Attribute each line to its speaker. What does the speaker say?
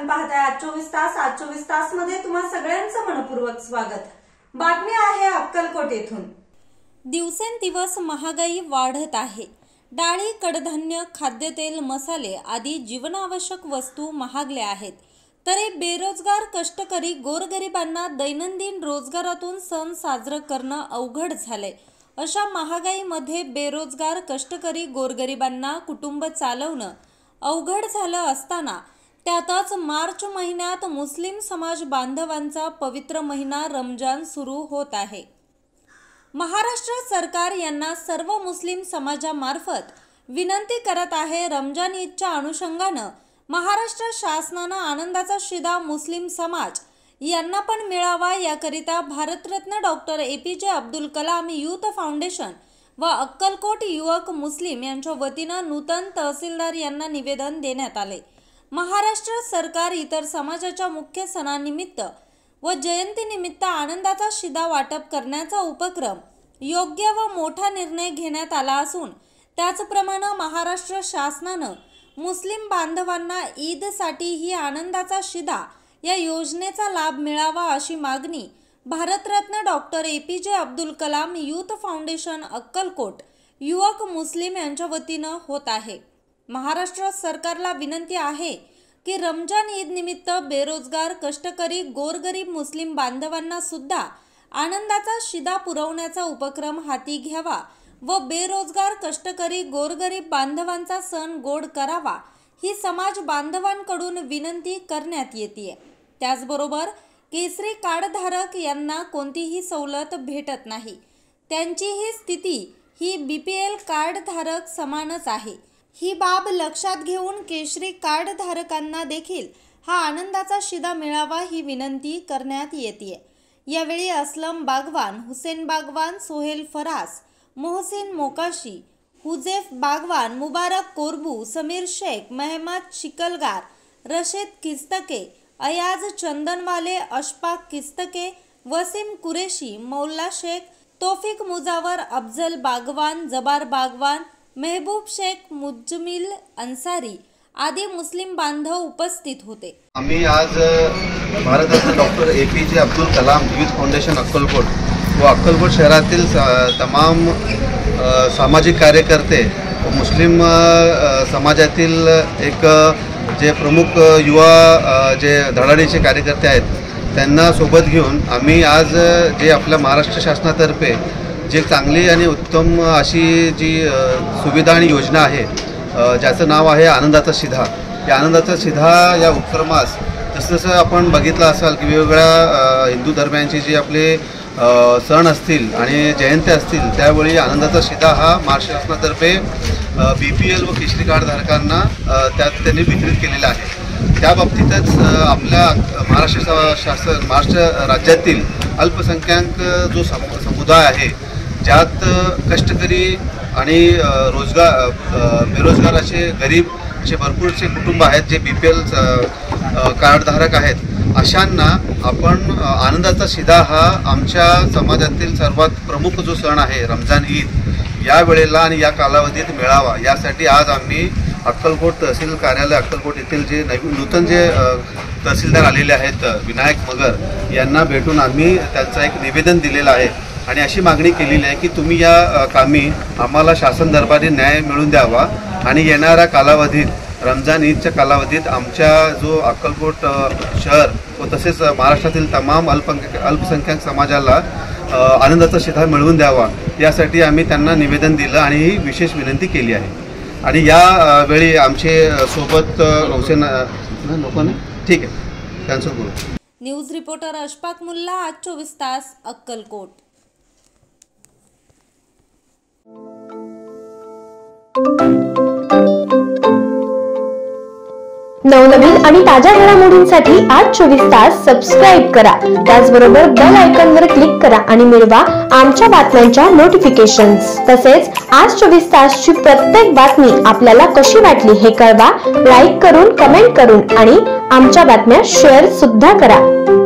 Speaker 1: आपण पाहताय आज 24 तास। आज 24 तास मध्ये तुम्हा सगळ्यांचं मनपूर्वक स्वागत। बातमी आहे अक्कलकोट येथून। दिवसेंदिवस महागाई वाढत आहे। डाळी, कडधान्य, खाद्यतेल, मसाले आदी जीवनावश्यक वस्तू महागल्या आहेत। तरी बेरोजगार कष्टकरी गोरगरिबांना दैनंदिन रोजगारातून सण साजरा करणं अवघड झालंय। अशा महागाईमध्ये बेरोजगार कष्टकरी गोरगरिबांना कुटुंब चालवणं अवघड झालं असताना त्यातच मार्च महिन्यात मुस्लिम समाज बांधवांचा पवित्र महिना रमजान सुरू होत आहे। महाराष्ट्र सरकार यांना सर्व मुस्लिम समाजामार्फत विनंती करत आहे, रमजान ईदच्या अनुषंगानं महाराष्ट्र शासनानं आनंदाचा शिदा मुस्लिम समाज यांना पण मिळावा याकरिता Bharat Ratna doctor APJ Abdul Kalam youth foundation व अक्कलकोट युवक मुस्लिम यांच्या वतीनं नूतन तहसीलदार यांना निवेदन देण्यात आले। महाराष्ट्र सरकार इतर समाजाच्या मुख्य सणानिमित्त व जयंतीनिमित्त आनंदाचा शिदा वाटप करण्याचा उपक्रम योग्य व मोठा निर्णय घेण्यात आला असून त्याचप्रमाणे महाराष्ट्र शासनानं मुस्लिम बांधवांना ईदसाठी ही आनंदाचा शिदा या योजनेचा लाभ मिळावा अशी मागणी Bharat Ratna doctor APJ Abdul Kalam youth foundation Akkalkot युवक मुस्लिम यांच्या वतीनं होत आहे। महाराष्ट्र सरकारला विनंती आहे की रमजान ईद निमित्त बेरोजगार कष्टकरी गोरगरीब मुस्लिम बांधवांना सुद्धा आनंदाचा शिदा पुरवण्याचा उपक्रम हाती घ्यावा व बेरोजगार कष्टकरी गोरगरीब बांधवांचा सण गोड करावा ही समाज बांधवांकडून विनंती करण्यात येते। त्याचबरोबर केसरी कार्डधारक यांना कोणतीही सवलत भेटत नाही, त्यांचीही स्थिती ही BPL कार्डधारक समानच आहे। ही बाब लक्षात घेऊन केसरी कार्डधारकांना देखील हा आनंदाचा शिदा मिळावा ही विनंती करण्यात येते। यावेळी असलम बागवान, हुसेन बागवान, सोहेल फरास, मोहसिन मोकाशी, हुजेफ बागवान, मुबारक कोरबू, समीर शेख, मेहमद शिकलगार, रशीद किस्तके, अयाज चंदनवाले, अशफाक किस्तके, वसीम कुरेशी, मौला शेख, तौफिक मुजावर, अफजल बागवान, जबार बागवान, मेहबूब शेख, मुज्जमिल अंसारी आदी मुस्लिम बांधव उपस्थित होते।
Speaker 2: आम्ही आज Bharat Ratna doctor APJ Abdul Kalam youth foundation Akkalkot व अक्कलकोट शहरातील तमाम सामाजिक कार्यकर्ते व मुस्लिम समाजातील एक जे प्रमुख युवा जे धडाडीचे कार्यकर्ते आहेत त्यांना सोबत घेऊन आम्ही आज जे आपल्या महाराष्ट्र शासनातर्फे जे चांगली आणि उत्तम अशी जी सुविधा आणि योजना आहे ज्याचं नाव आहे आनंदाचा शिधा। या आनंदाचा शिधा या उपक्रमास जसं आपण बघितलं असाल की वेगवेगळ्या हिंदू धर्मांचे जे आपले सण असतील आणि जयंती असतील त्यावेळी आनंदाचा शिधा हा महाराष्ट्र शासनातर्फे BPL व केसरी कार्डधारकांना त्यात त्यांनी वितरित केलेला आहे। त्या बाबतीतच आपल्या महाराष्ट्र राज्यातील अल्पसंख्याक जो समुदाय आहे ज्यात कष्टकरी आणि बेरोजगार असे गरीब असे भरपूरसे कुटुंब आहेत जे BPL कार्डधारक आहेत। अशांना आपण आनंदाचा शिदा हा आमच्या समाजातील सर्वात प्रमुख जो सण आहे रमजान ईद या वेळेला आणि या कालावधीत मिळावा यासाठी आज आम्ही अक्कलकोट तहसील कार्यालय अक्कलकोट येथील जे नूतन जे तहसीलदार आलेले आहेत विनायक मगर यांना भेटून आम्ही त्यांचा एक निवेदन दिलेलं आहे आणि अशी मागणी केलेली आहे की तुम्ही या कामी आम्हाला शासन दरबारी न्याय मिळवून द्यावा आणि येणाऱ्या कालावधीत रमजान ईदच्या कालावधीत आमच्या जो अक्कलकोट शहर व तसेच महाराष्ट्रातील तमाम अल्पसंख्याक समाजाला आनंदाचा शिधा मिळवून द्यावा यासाठी आम्ही त्यांना निवेदन दिलं आणि ही विशेष विनंती केली आहे। आणि या वेळी आमचे सोबत हुसेन लोकांना ठीक आहे कॅन्सल करू।
Speaker 1: न्यूज रिपोर्टर अशफाक मुल्ला, आज 24 तास अक्कलकोट।
Speaker 3: नवनवीन आणि ताज्या घडामोडींसाठी आज 24 तास सबस्क्राईब करा। त्याचबरोबर बेल आयकॉनवर क्लिक करा आणि मिळवा आमच्या बातम्यांच्या नोटिफिकेशन्स। तसेच आज 24 तासची प्रत्येक बातमी आपल्याला कशी वाटली हे कळवा, लाईक करून, कमेंट करून आणि आमच्या बातम्या शेअर सुद्धा करा।